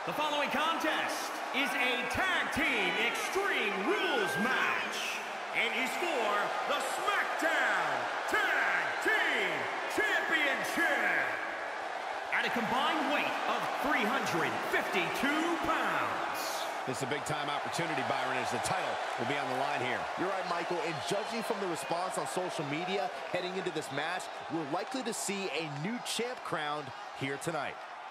The following contest is a tag team extreme rules match and is for the SmackDown Tag Team Championship at a combined weight of 352 pounds. This is a big-time opportunity, Byron, as the title will be on the line here. You're right, Michael, and judging from the response on social media heading into this match, we're likely to see a new champ crowned here tonight.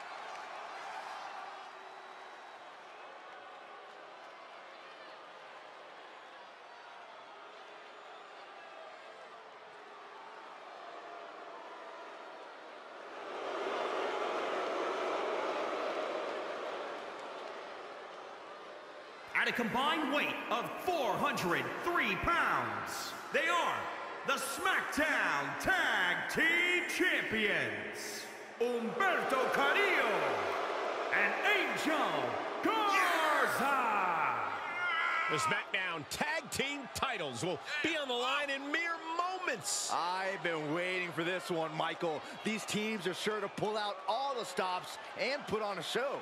At a combined weight of 403 pounds, they are the SmackDown Tag Team Champions, Humberto Carrillo and Angel Garza. The SmackDown Tag Team titles will be on the line in mere moments. I've been waiting for this one, Michael. These teams are sure to pull out all the stops and put on a show.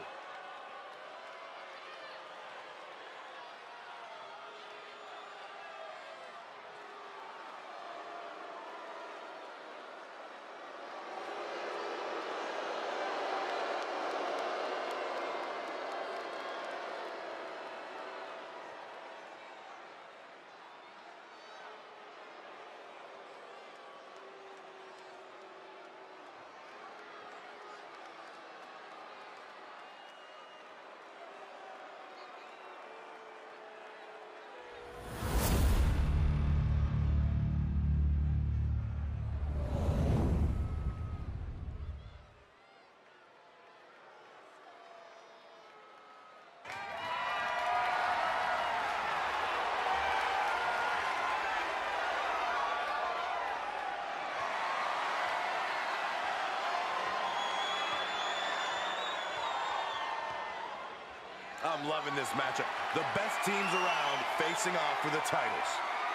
I'm loving this matchup. The best teams around facing off for the titles.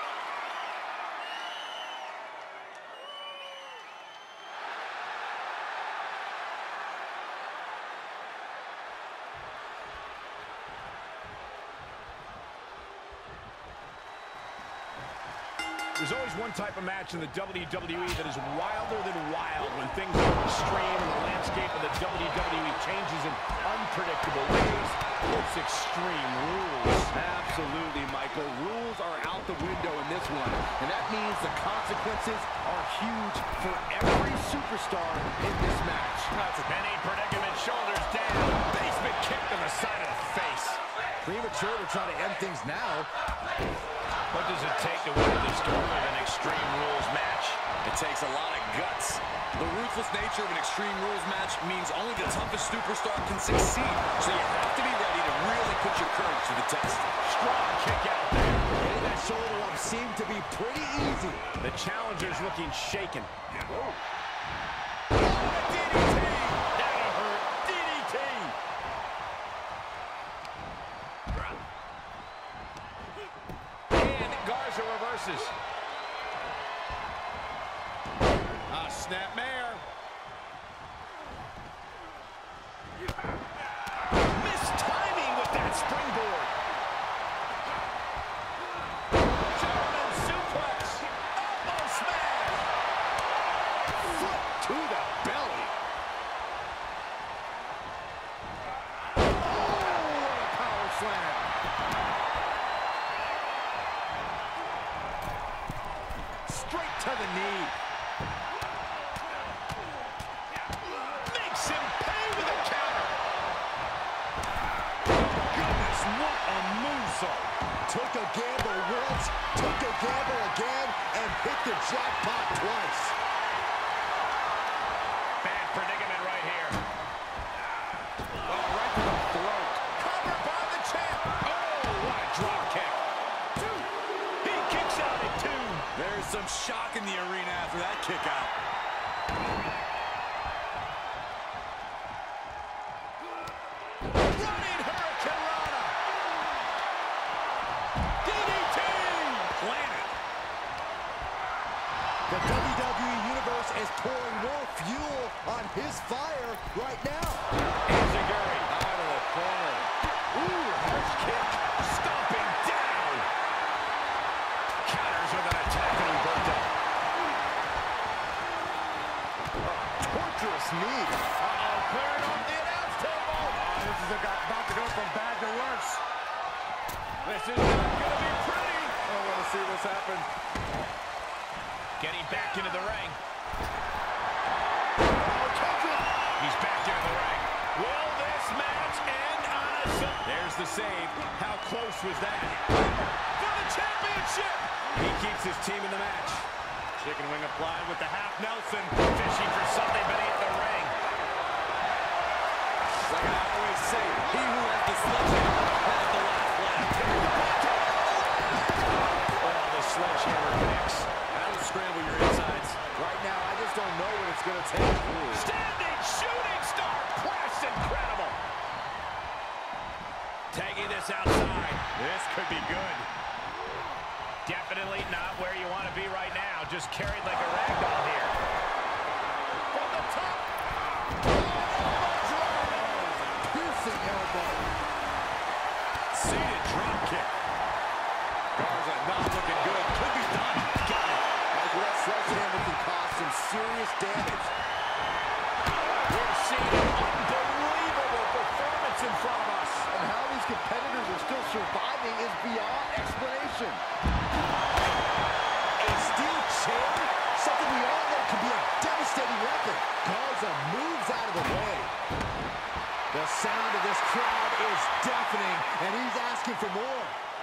There's always one type of match in the WWE that is wilder than wild when things are extreme and the landscape of the WWE changes in unpredictable ways. It's extreme rules. Absolutely, Michael. Rules are out the window in this one, and that means the consequences are huge for every superstar in this match. Penny predicament, shoulders down, basement kick to the side of the face. Premature to try to end things now. What does it take to win the story of an Extreme Rules match? It takes a lot of guts. The ruthless nature of an Extreme Rules match means only the toughest superstar can succeed. So you have to be ready to really put your courage to the test. Strong kick out there. Getting that shoulder up seemed to be pretty easy. The challenger's looking shaken. Whoa. DDT! That'll hurt. DDT! And Garza reverses. Snapmare. Missed timing with that springboard. German suplex. Elbow smash. Foot to the belly. Oh, what a power slam. Straight to the knee. Took a gamble once, took a gamble again, and hit the jackpot twice. Bad predicament right here. Oh, right to the throat. Covered by the champ. Oh, what a drop kick. He kicks out at 2. There's some shock in the arena after that kick out. Running Hurricanrana. DDT. Planet. The WWE Universe is pouring more fuel on his fire right now. Enziguri out of the corner. This is not going to be pretty. I don't want to see this happen. Getting back into the ring. He's back into the ring. Will this match end on a... There's the save. How close was that? For the championship! He keeps his team in the match. Chicken wing applied with the half Nelson. Fishing for something beneath the ring. Like I always say, he who has the sledgehammer has the last laugh. Oh, the sledgehammer connects. That'll scramble your insides. Right now, I just don't know what it's going to take. Standing shooting star press, incredible. Tagging this outside. This could be good. Definitely not where you want to be right now. Just carried like a rag doll here. From the top. Piercing elbow. Seated drop kick. Garza not looking good. Could be done. Got it. That sledgehammer can cause some serious damage. We're seeing an unbelievable performance in front of us. And how these competitors are still surviving is beyond explanation. A steel chair? Something we all know can be a devastating weapon. Garza moves out of the way. The sound of this crowd is deafening, and he's asking for more.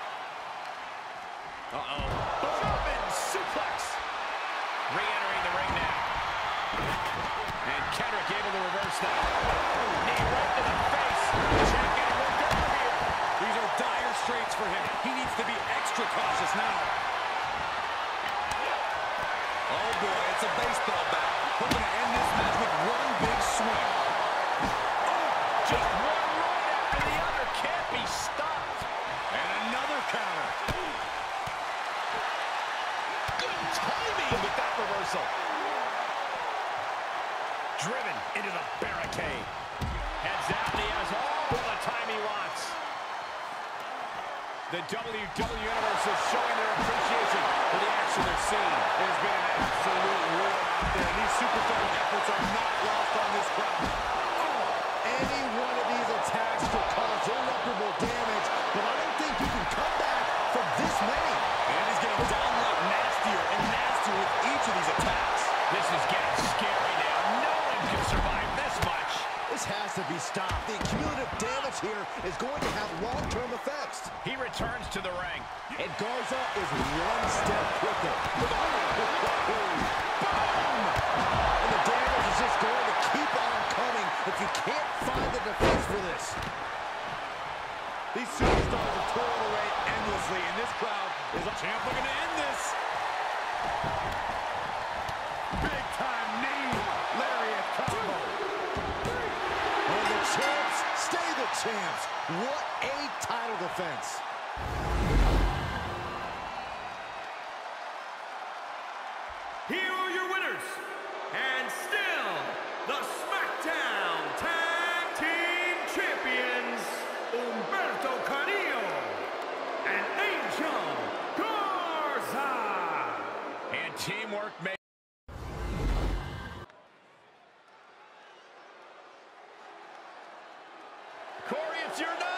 Uh-oh. German suplex. Re-entering the ring now. And Kendrick able to reverse that. Knee right to the face. Check and work over here. These are dire straits for him. He needs to be extra cautious now. Oh boy, it's a baseball bat. Hoping to end this match with one big swing. Oh, just one right after the other. Can't be stopped. And another counter. Good timing with that reversal. Driven into the barricade. Heads out and he has all the time he wants. The WWE Universe is showing their appreciation for the action they're seeing. There's been an absolute war out there. These superstar efforts are not lost on this crowd. Any one of these attacks could cause irreparable damage, but I don't think you can come back from this many. And he's getting downright nastier and nastier with each of these attacks. This is getting scary now. No one can survive this much. This has to be stopped. The cumulative damage here is going to have long-term effects. He returns to the ring. And Garza is one step quicker. Boom! And the damage is just going to keep on coming if you can't find the defense for this. These superstars are toiling away endlessly, and this crowd is a champ looking to end this. Big time knee, lariat combo. And the champs stay the champs. What a title defense. Here are your winners, and still the SmackDown Tag Team Champions, Humberto Carrillo and Angel Garza. And teamwork made. Corey, it's your night.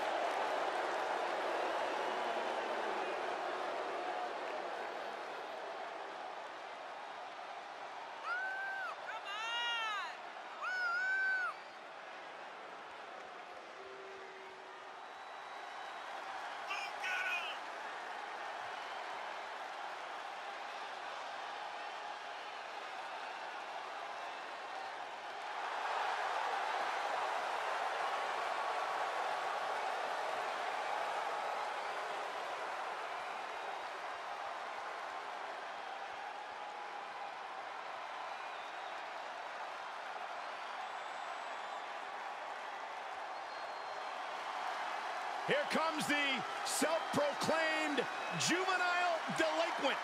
Here comes the self-proclaimed juvenile delinquent.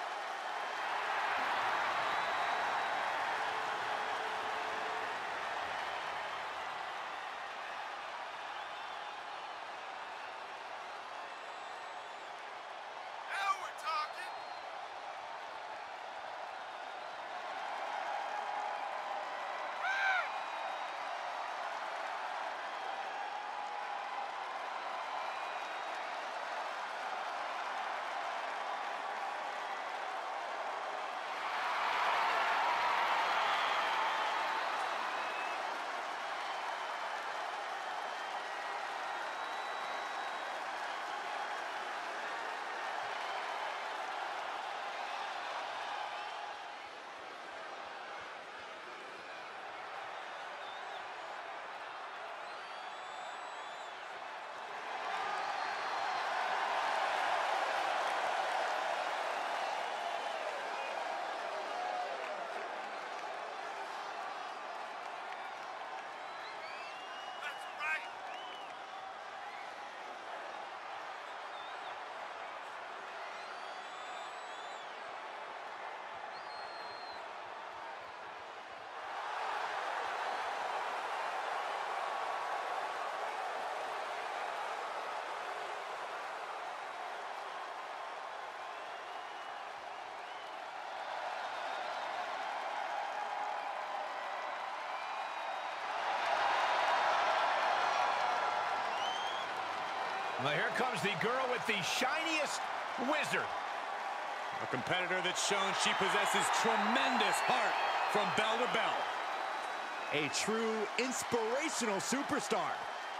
Now we're talking. Well, here comes the girl with the shiniest wizard. A competitor that's shown she possesses tremendous heart from bell to bell. A true inspirational superstar.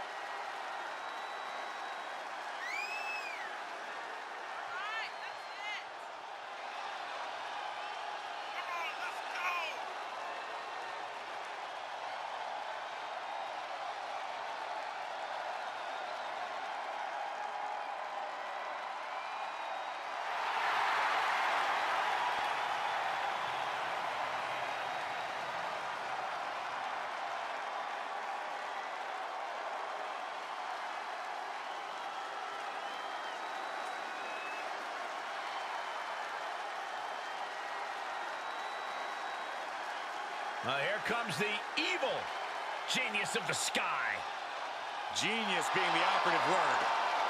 Here comes the evil genius of the sky. Genius being the operative word.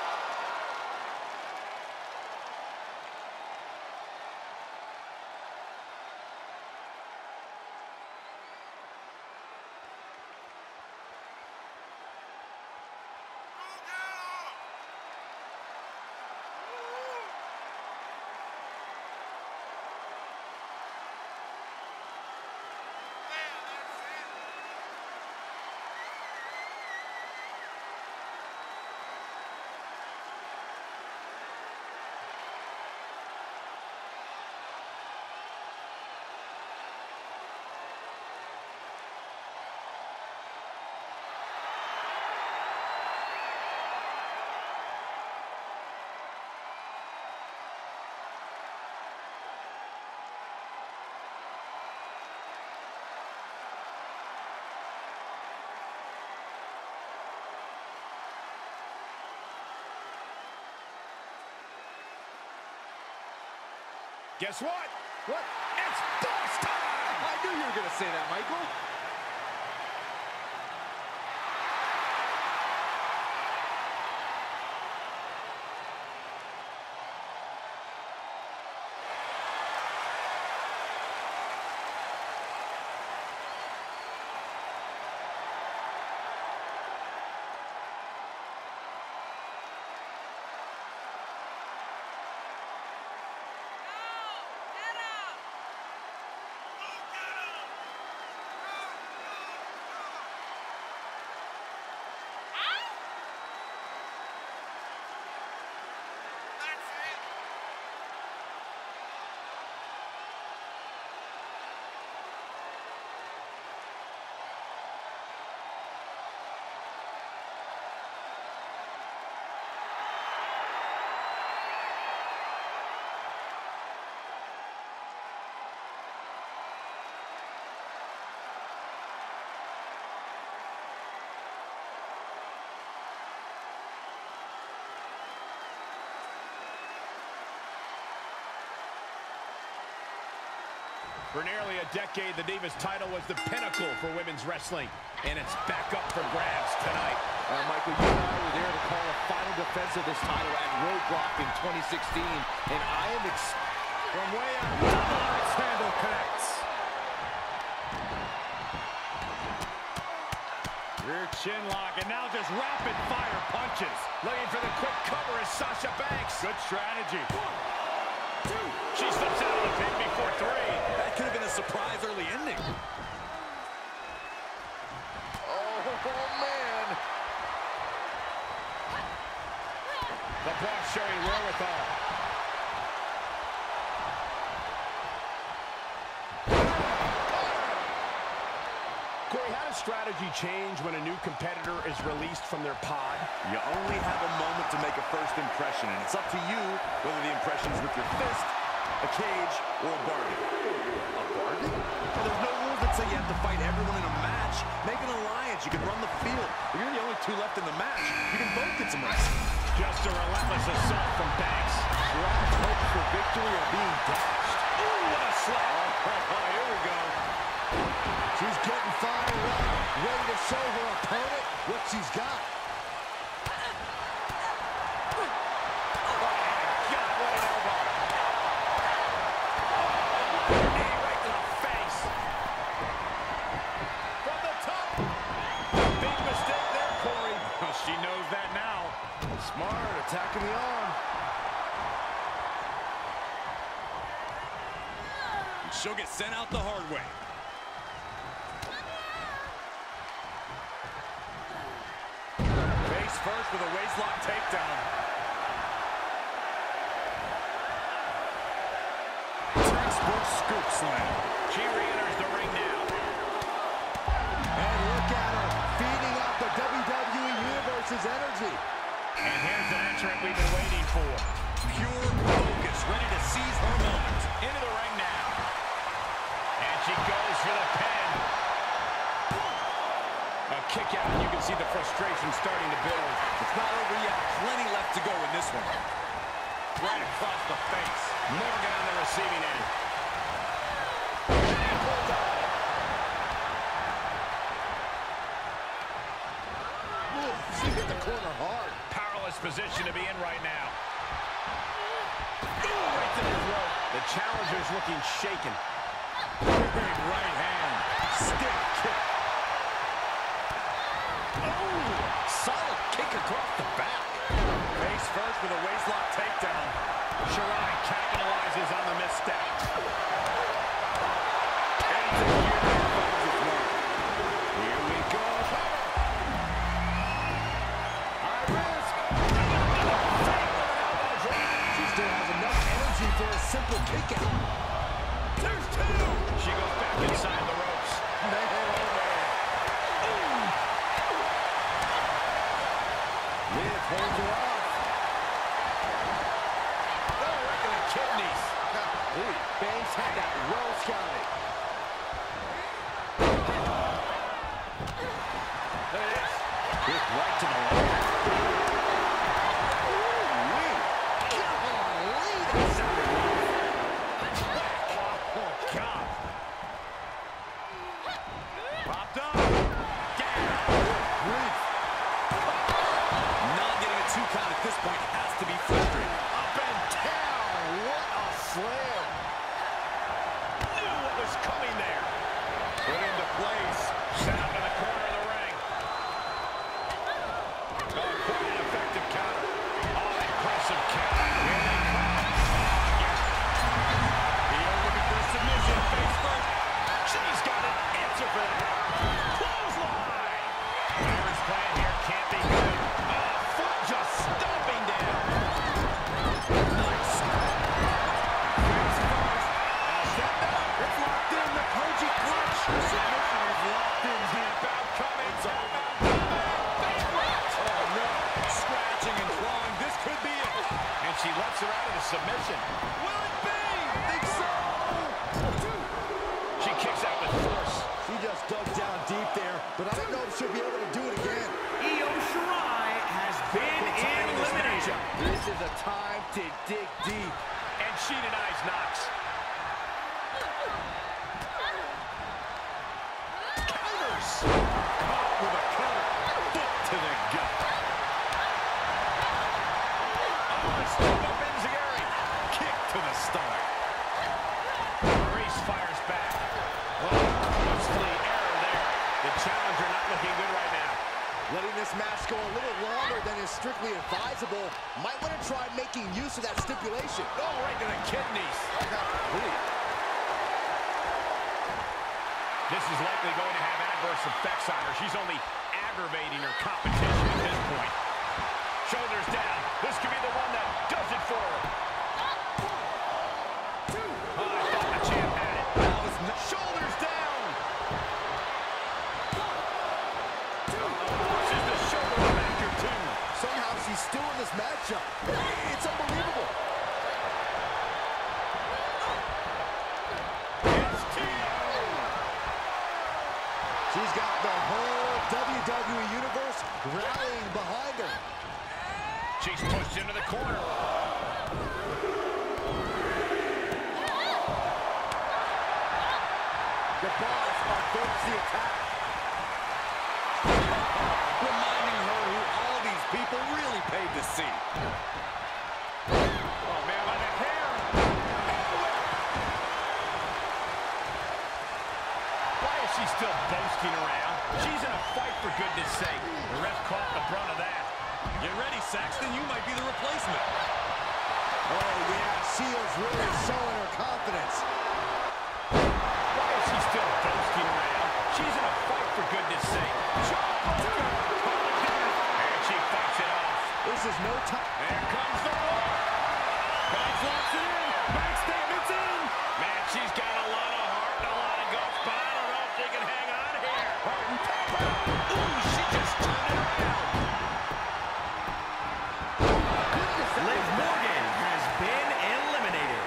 Guess what? What? It's boss time! I knew you were going to say that, Michael. For nearly a decade, the Divas title was the pinnacle for women's wrestling, and it's back up for grabs tonight. Michael, you and I were there to call a final defense of this title at Roadblock in 2016, and I am from way out, Divas handle connects. Rear chin lock, and now just rapid fire punches. Looking for the quick cover is Sasha Banks. Good strategy. 1, 2. She slips out of the pin before 3. That could have been a surprise early ending. Oh, man. The boss showing wherewithal. Corey, how does strategy change when a new competitor is released from their pod? You only have a moment to make a first impression, and it's up to you whether the impression is with your fist, a cage, or a bargain. A bargain? Well, there's no rules that say you have to fight everyone in a match. Make an alliance. You can run the field. If you're the only 2 left in the match, you can both get some rest. Just a relentless assault from Banks. Last hopes for victory are being dashed. Ooh, what a slap. Here we go. She's getting fired up, ready to show her opponent what she's got. She knows that now. Smart. she'll get sent out the hard way. Face first with a waistlock takedown. Textbook scoop slam. She re-enters the ring now. And look at her, feeding off the WWE Universe's energy. And here's the entrant we've been waiting for. Pure focus, ready to seize her moment. Into the ring now. And she goes for the pin. A kick out, and you can see the frustration starting to build. It's not over yet. Plenty left to go in this one. Right across the face. Morgan on the receiving end. She hit the corner hard. Powerless position to be in right now. Right to the throat. The challenger's looking shaken. Big right hand. Stick kick. Oh, solid kick across the back. Face first with a waistlock takedown. Shirai capitalizes on the misstep. Here we go. She still has enough energy for a simple kick out. There's two. She goes back inside the ropes. Man, oh man. Liv holds her off. Oh, right to the kidneys. Ooh, Banks had that well scouted. There it is. Kick right to the leg. She lets her out of the submission. Will it be? I think so. She kicks out with force. She just dug down deep there, but I don't know if she'll be able to do it again. Io Shirai has been eliminated. This is a time to dig deep. And she denies Knox. Counters. Caught with a counter. Foot to the gut. Kick to the stomach. Reese fires back. Costly error there. The challenger not looking good right now. Letting this match go a little longer than is strictly advisable. Might want to try making use of that stipulation. Oh, right to the kidneys. This is likely going to have adverse effects on her. She's only aggravating her competition at this point. Shoulders down. This could be the one that does it for her. Oh, I thought the champ had it. Shoulders down. This is the shoulder factor, too. Somehow she's still in this matchup. It's unbelievable. It's Tio. She's got the whole WWE Universe rallying behind her. She's pushed into the corner. The Boss forced the attack. Reminding her who all these people really paid to see. Oh, man, by the hair. Why is she still boasting around? She's in a fight, for goodness sake. The ref caught the brunt of that. Get ready, Saxton. You might be the replacement. Oh, yeah, she is really showing her confidence. This is no time. There comes the roar. Banks locks it in. Banks statements in. Man, she's got a lot of heart and a lot of guts, but I don't know if she can hang on here. Heart and pepper. Ooh, she just turned it around. Liv Morgan has been eliminated.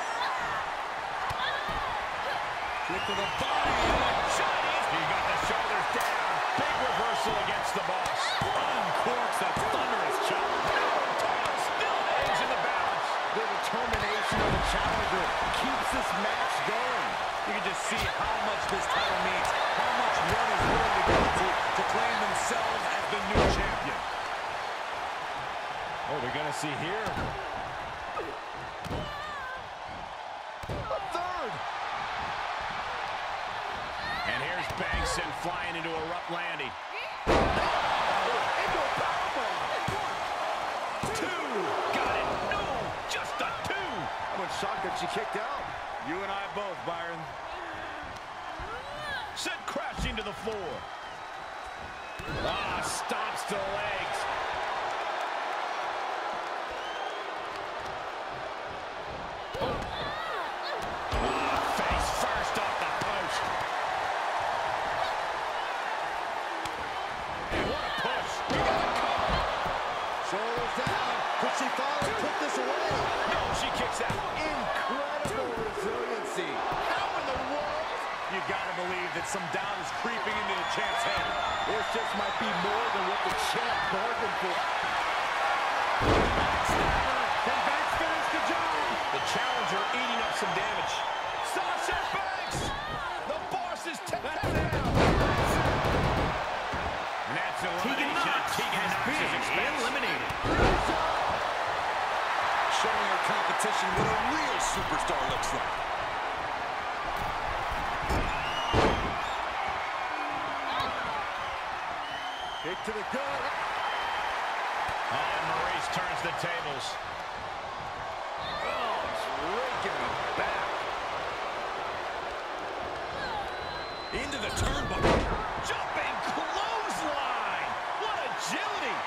Kick to the body. Chinese. He got the shoulders down. Big reversal against the boss. Uncorks that thunderous chop. Still hangs in the balance. The determination of the challenger keeps this match going. You can just see how much this title means, how much one is willing to go to claim themselves as the new champion. What are we going to see here? A third. And here's Banks flying into a rough landing. Into a powerbomb. 2. Got it. No, just a 2. I was shocked that she kicked out. You and I both, Byron. Sent crashing to the floor. Ah, stomps to the legs. Face first off the post. And what a push. You got the cover. Shoulders down. Could she fall and put this away? No, she kicks out. Incredible resiliency. How in the world? You gotta believe that some doubt is creeping into the champ's head. This just might be more than what the champ bargained for. Can Banks finish the job? The challenger eating up some damage. Sasha Banks! The boss is taken down. And that's Tegan Knox has been eliminated. Showing her competition what a real superstar looks like. Kick to the gut. And Maurice turns the tables. Oh, it's raking the back. Into the turnbuckle. Jumping clothesline! What agility!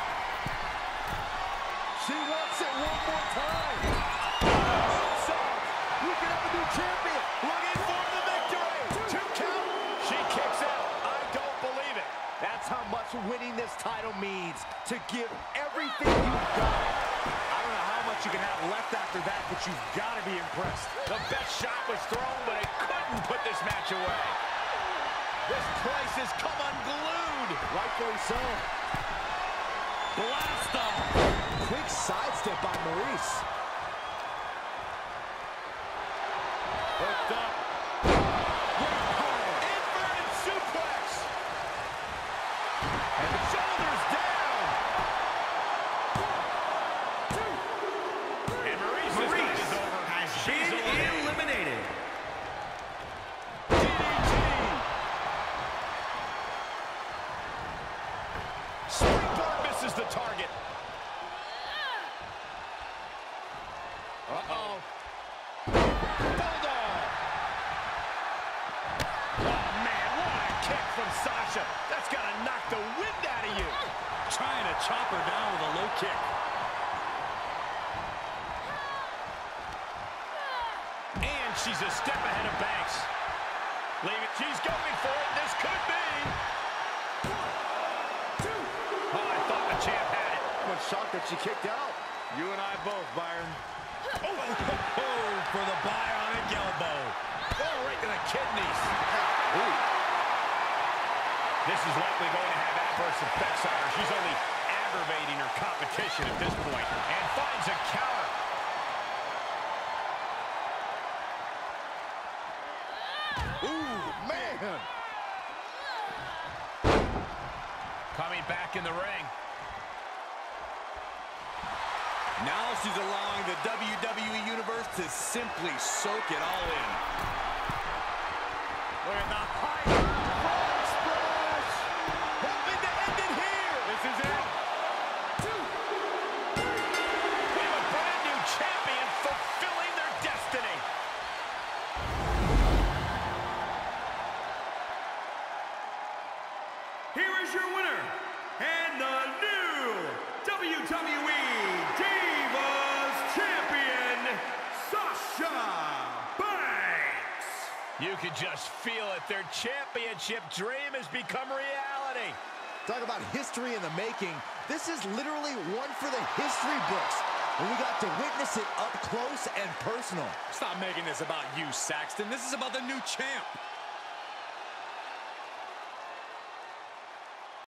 She wants it one more time. So, we can have a new champion. Looking for the victory! 2 count! She kicks out. I don't believe it. That's how much winning this title means. To give everything you've got. I don't know how much you can have left after that, but you've got to be impressed. The best shot was thrown, but it couldn't put this match away. This place has come unglued. Rightfully so. Blast off. Quick sidestep by Maurice. Hooked up. Inverted suplex. And the shoulders down. And Maurice is over. Has been eliminated. DDT. Springboard misses the target. Uh-oh. Bulldog. Oh, man, what a kick from Sasha. That's got to knock the wind out of you. Trying to chop her down with a low kick. And she's a step ahead of Banks. Leave it. She's going for it. This could be. Oh, I thought the champ had it. I was shocked that she kicked out. You and I both, Byron. Oh, for the bionic elbow. Oh, right to the kidneys. Ooh. This is likely going to have adverse effects on her. She's only aggravating her competition at this point. And finds a counter. Ooh, man. Coming back in the ring. Now she's allowing the WWE Universe to simply soak it all in. Look at the high frog splash. Hoping to end it here. This is it. We have a brand new champion fulfilling their destiny. Here is your winner, and the new WWE could just feel it. Their championship dream has become reality. Talk about history in the making. This is literally one for the history books. And we got to witness it up close and personal. Stop making this about you, Saxton. This is about the new champ.